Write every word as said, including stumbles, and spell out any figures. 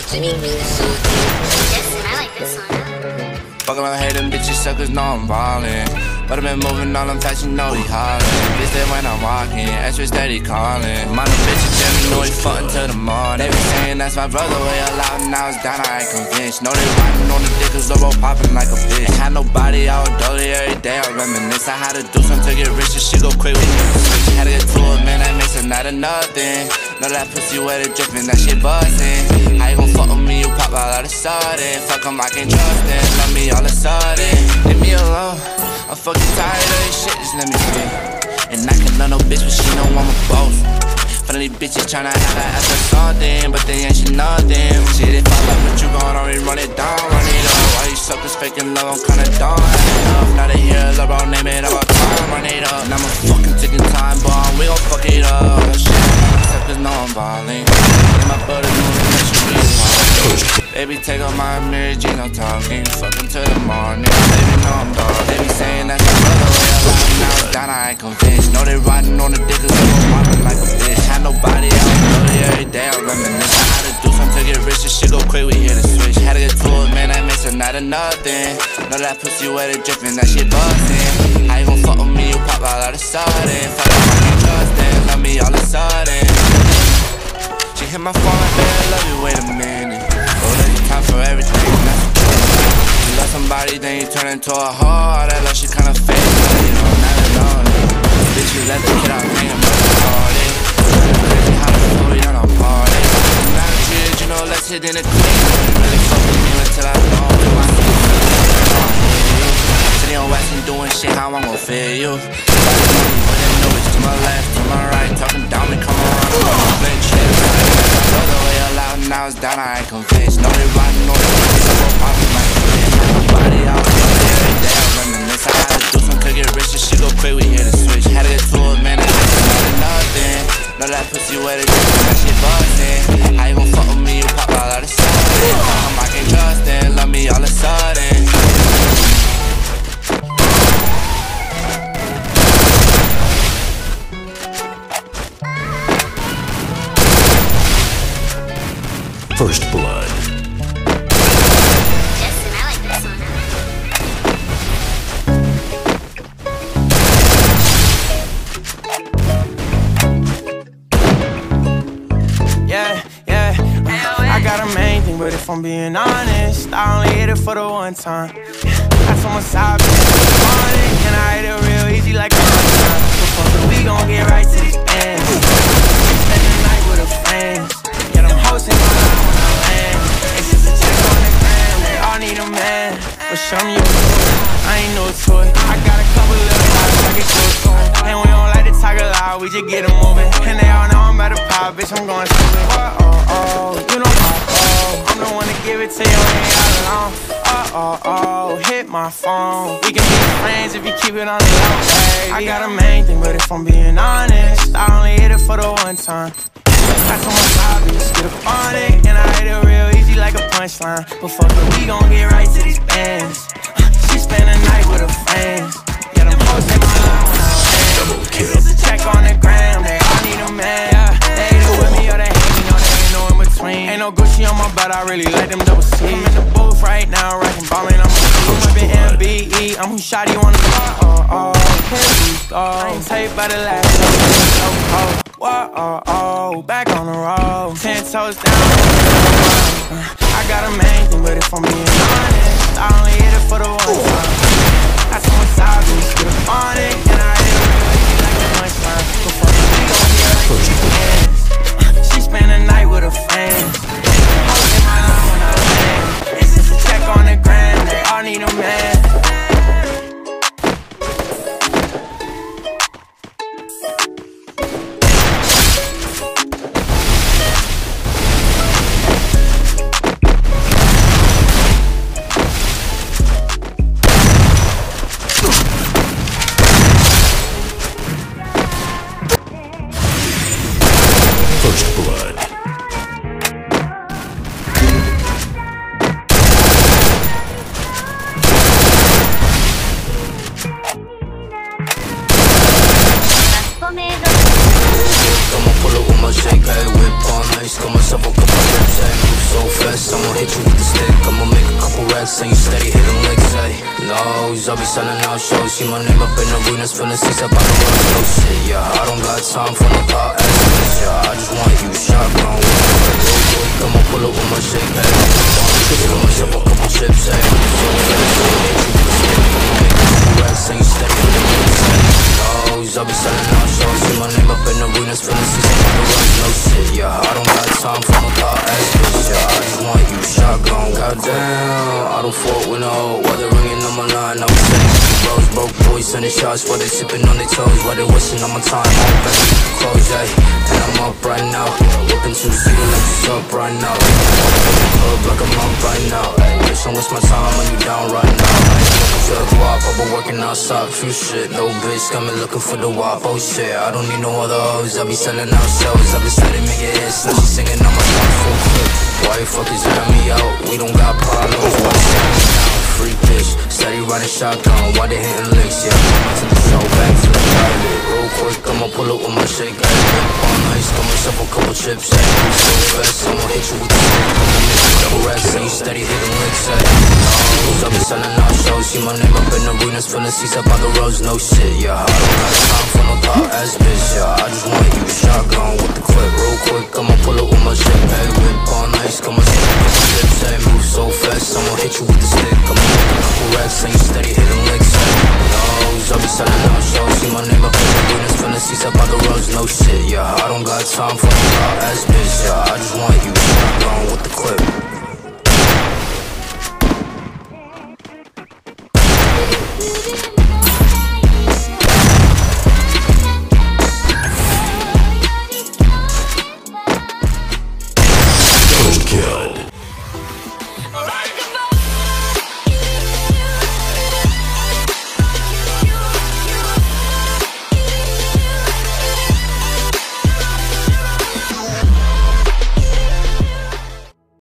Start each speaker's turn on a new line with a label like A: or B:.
A: I like this one.
B: Fuck around, hate them bitches, suckers know I'm ballin'. But I been moving all them fast, you know he hollin'. Bitch, that when I'm walking, extra steady callin'. My new bitch, tell me know he fuckin' till the morning. They be saying that's my brother, way a lot, and I was down, I ain't convinced. Know they riding on the dick, cause the road poppin' like a bitch. Ain't had nobody, I was dolly every day, I reminisce. I had to do something to get rich, this shit go quick with me. Had to get to it, man, that makes it not a nothing. Know that pussy wet it drippin', that shit bustin'. How you gon' fuck with me, you pop out all of a sudden. Fuck him, I can't trust him, love me all of a sudden. Leave me alone, I'm fucking tired of this shit, just let me spit. And I can love no bitch, but she know I'm a boss. Funny bitches tryna have her ass or something, but they ain't shit nothing. Shit, if I love what you gon' already run it down, run it up. Why you suckers faking love, I'm kinda done. Now they hear love, bro, name it about time, run it up. And I'm a fucking ticking time bomb, we gon' fuck it up. Suckers know I'm ballin', and my brother know that you be wild. Baby, take off my mirror, G, no talking. Fuck him till the morning, baby, know I'm dog. They be saying that's my brother, way a lot, now it's down, I ain't convinced. Know they riding on the dick, cause they gon' poppin' like a bitch. Had nobody, I was dirty every day, I reminisce. I had to do something to get rich, this shit go quick, we hit the switch. Had to get to it, man, that makes it not a nothing. Know that pussy wet it drippin', that shit bustin'. How you gon' fuck with me, you pop out all of a sudden. Fuck up, I can't trust them, love me all of a sudden. She hit my phone like, babe, I love you, wait a minute. Oh, there's time for everything, that's you love somebody, then you turn into a whore. That love shit kinda fake, but you know, not alone. Bitch, you let the kid out, hang him up the party. Crazy how the flow, we done on party. Now the kids, you know, let's hit in the clean. Really fuck with me until I know you. Sitting on wax and doing shit, how I'm gon' feel you. To my left, to my right, talking down, me come around, flip shit. Brother, way loud, now it's down, I ain't convinced. Know they riding on the dick, so go poppin' like a bitch. Nobody out there, every day I reminisce. I had to do something to get rich, this shit go quick, we hit the switch. Had to get to it, man, that makes it not a nothing. Know that pussy wet it drippin', that shit bustin'. How you gon' fuck with me, you pop out of the sudden. I can't trust him, love me all of a sudden.
C: First blood.
A: Justin, I like this one.
D: Yeah, yeah. I got a main thing, but if I'm being honest, I only hit it for the one time. I told my side bitch morning, and I hit it real easy like a one time. Before we gon' get right to these ends. Spend the night with her friends. Yeah, them hoes in my life when I land. It's just a check on the gram, they all need a man. But show me your toy, I ain't no toy. I got a couple little guys I can show to 'em. And we don't like to talk a lot, we just get them moving. And they all know I'm about to pop, bitch, I'm going stupid. Oh, oh, oh, you know my oh. I'm the one to give it to you, ain't all alone. Oh, oh, oh, hit my phone. We can be friends if you keep it on the low, baby. I got a main thing, but if I'm being honest, I only hit it for the one time. I told my side bitch, get up on it, and I hit it real easy like a punchline. But fuck it, we gon' get right to these bands. She spend the night with her friends. Yeah, them hoes in my life when I land. It's just a check on the gram, they all need a man. Yeah, they either with me or they hate me, no, they ain't no in between. Ain't no Gucci on my butt, I really like them double C. I'm in the booth right now, rockin' bombing, I'm a been M B E, I'm who shot you on the bar. Oh, oh, here we go. I ain't taped by the last so cold. Whoa, oh, oh, back on the road, ten toes down. I got a main thing, but if I'm being honest, I only hit it for the one time. I told my side bitch, get up on it, and I hit it real easy like a punchline. Before we gon' get right to the ends. She spend the night with her friends. Hoes in my life when I land. It's just a check on the gram, they all need a man.
E: racks and you steady hitting licks, ayy. Nose, I'll be selling out shows. See my name up in arenas, filling seats up on the road. No shit, yeah, I don't got time for no thought ass, yeah. I just want you shotgun with me. Real quick, I'ma pull up with my shake bag. Give myself a couple chips, ayy. So fast, so hit you with a stick. Racks and you steady hitting licks, ayy. Nose, I'll be selling out shows. See my name up in arenas, filling seats up on the road. No shit, yeah, I don't got time for no thought ass, yeah. I just want you shotgun. Goddamn, I don't fuck with no. While they're ringing on my line, I'm saying bros, broke boys sending shots while they sipping on their toes, while they wasting on my time. I'm back in the clothes, ayy, and I'm up right now. Whipping two seater like what's up right now. I'm in the club like I'm up right now. Bitch, don't waste my time when you down right now. I ain't looking for the guap, I've been working outside, few shit. No bitch coming looking for the wop, oh shit. I don't need no other hoes, I be selling out shows. I be steady making hits, now she singing on my song full clip. Why you fuckers let me out? We don't got problems, why they shut me down? Free bitch, steady riding shotgun, why they hitting licks, yeah. To the show, back to the private. Real quick, I'ma pull up with my shake, ayy. All nice, got myself a couple chips, ayy. So fast, I'ma hit you with the stick. I'ma make you double racks, and you steady hitting licks, ayy. Nose, I be selling out shows, see my name up in arenas, filling seats up on the roads, no shit, yeah. I don't got time for no thought ass bitch, yeah. I just want you shotgun with the clip. Real quick, I'ma pull up with my shake, ayy. Whip all nice, got myself a couple chips, ayy. Move so fast, I'ma hit you with the stick. I'ma make a couple racks, and you steady hitting licks, ayy. Nose, I be selling out shows, see my name up in arenas, filling seats up on the roads, no shit, yeah. I don't got time for no thought ass bitch, yeah. I just want you shotgun with the clip.